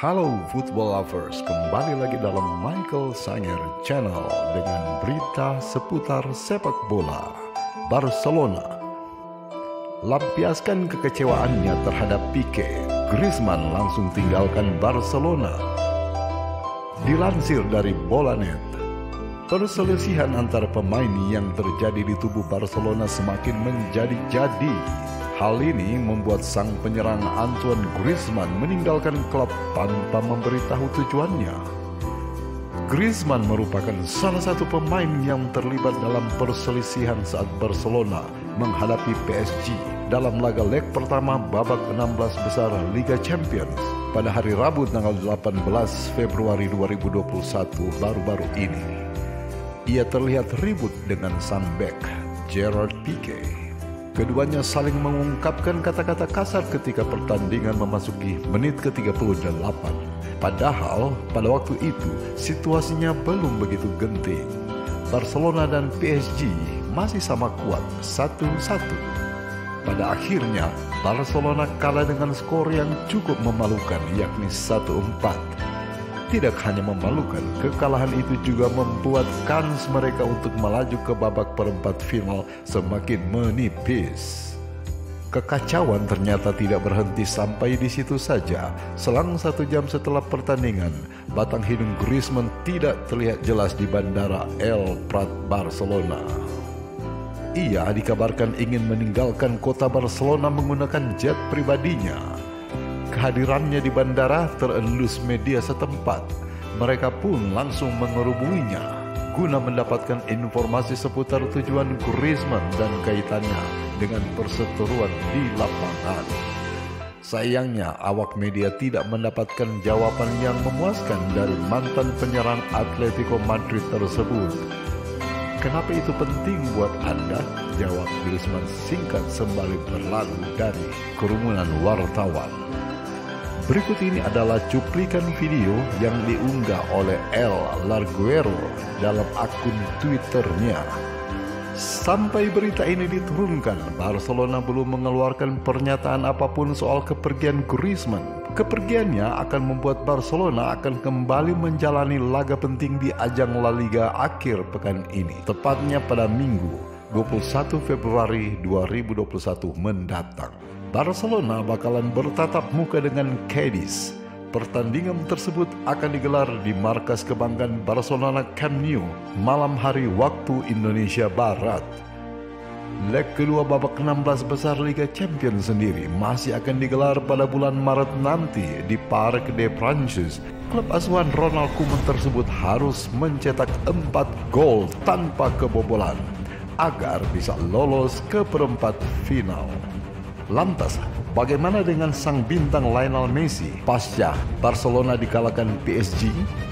Halo football lovers, kembali lagi dalam Michael Sanger Channel dengan berita seputar sepak bola. Barcelona lampiaskan kekecewaannya terhadap Pique. Griezmann langsung tinggalkan Barcelona. Dilansir dari Bolanet, perselisihan antara pemain yang terjadi di tubuh Barcelona semakin menjadi-jadi. Hal ini membuat sang penyerang Antoine Griezmann meninggalkan klub tanpa memberitahu tujuannya. Griezmann merupakan salah satu pemain yang terlibat dalam perselisihan saat Barcelona menghadapi PSG dalam laga leg pertama babak 16 besar Liga Champions pada hari Rabu tanggal 18 Februari 2021 baru-baru ini. Ia terlihat ribut dengan sang bek Gerard Pique. Keduanya saling mengungkapkan kata-kata kasar ketika pertandingan memasuki menit ke-38. Padahal pada waktu itu situasinya belum begitu genting. Barcelona dan PSG masih sama kuat 1-1. Pada akhirnya Barcelona kalah dengan skor yang cukup memalukan, yakni 1-4. Tidak hanya memalukan, kekalahan itu juga membuat kans mereka untuk melaju ke babak perempat final semakin menipis. Kekacauan ternyata tidak berhenti sampai di situ saja. Selang 1 jam setelah pertandingan, batang hidung Griezmann tidak terlihat jelas di bandara El Prat, Barcelona. Ia dikabarkan ingin meninggalkan kota Barcelona menggunakan jet pribadinya. Kehadirannya di bandara terelus media setempat. Mereka pun langsung mengerubuinya guna mendapatkan informasi seputar tujuan Griezmann dan kaitannya dengan perseteruan di lapangan. Sayangnya awak media tidak mendapatkan jawaban yang memuaskan dari mantan penyerang Atletico Madrid tersebut. Kenapa itu penting buat Anda? Jawab Griezmann singkat sembari berlalu dari kerumunan wartawan. Berikut ini adalah cuplikan video yang diunggah oleh El Larguero dalam akun Twitternya. Sampai berita ini diturunkan, Barcelona belum mengeluarkan pernyataan apapun soal kepergian Griezmann. Kepergiannya akan membuat Barcelona akan kembali menjalani laga penting di ajang La Liga akhir pekan ini, tepatnya pada Minggu 21 Februari 2021 mendatang. Barcelona bakalan bertatap muka dengan Cadiz. Pertandingan tersebut akan digelar di markas kebanggaan Barcelona Camp Nou malam hari waktu Indonesia Barat. Leg kedua babak 16 besar Liga Champions sendiri masih akan digelar pada bulan Maret nanti di Parc des Princes. Klub asuhan Ronald Koeman tersebut harus mencetak 4 gol tanpa kebobolan agar bisa lolos ke perempat final. Lantas, bagaimana dengan sang bintang Lionel Messi pasca Barcelona dikalahkan PSG?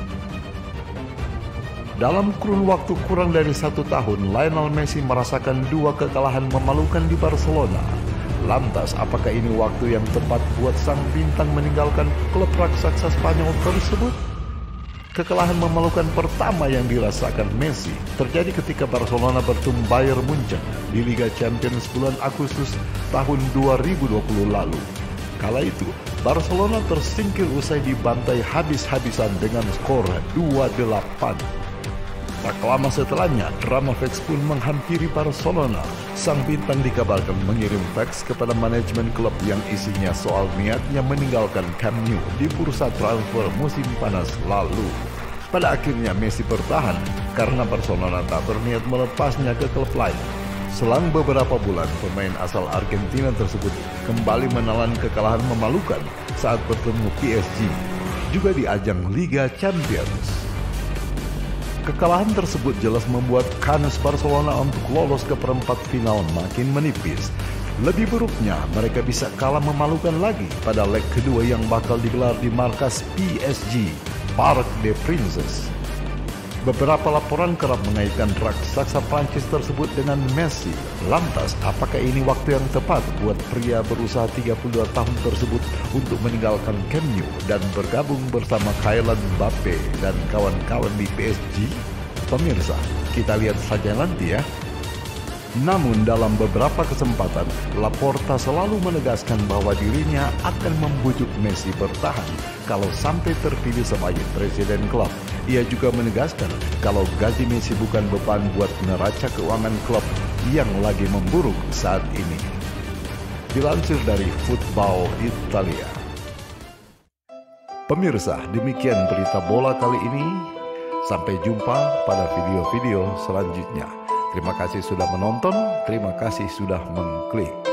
Dalam kurun waktu kurang dari 1 tahun, Lionel Messi merasakan 2 kekalahan memalukan di Barcelona. Lantas, apakah ini waktu yang tepat buat sang bintang meninggalkan klub raksasa Spanyol tersebut? Kekalahan memalukan pertama yang dirasakan Messi terjadi ketika Barcelona bertemu Bayern Munchen di Liga Champions bulan Agustus tahun 2020 lalu. Kala itu, Barcelona tersingkir usai dibantai habis-habisan dengan skor 2-8. Tak lama setelahnya, drama fax pun menghampiri Barcelona. Sang bintang dikabarkan mengirim fax kepada manajemen klub yang isinya soal niatnya meninggalkan Camp Nou di bursa transfer musim panas lalu. Pada akhirnya Messi bertahan karena Barcelona tak berniat melepasnya ke klub lain. Selang beberapa bulan, pemain asal Argentina tersebut kembali menelan kekalahan memalukan saat bertemu PSG, juga di ajang Liga Champions. Kekalahan tersebut jelas membuat kans Barcelona untuk lolos ke perempat final makin menipis. Lebih buruknya, mereka bisa kalah memalukan lagi pada leg kedua yang bakal digelar di markas PSG, Parc des Princes. Beberapa laporan kerap mengaitkan raksasa Prancis tersebut dengan Messi. Lantas, apakah ini waktu yang tepat buat pria berusaha 32 tahun tersebut untuk meninggalkan Camp Nou dan bergabung bersama Kylian Mbappe dan kawan-kawan di PSG? Pemirsa, kita lihat saja nanti ya. Namun dalam beberapa kesempatan, Laporta selalu menegaskan bahwa dirinya akan membujuk Messi bertahan kalau sampai terpilih sebagai presiden klub. Ia juga menegaskan kalau gaji Messi bukan beban buat neraca keuangan klub yang lagi memburuk saat ini. Dilansir dari Football Italia. Pemirsa, demikian berita bola kali ini. Sampai jumpa pada video-video selanjutnya. Terima kasih sudah menonton, terima kasih sudah mengklik.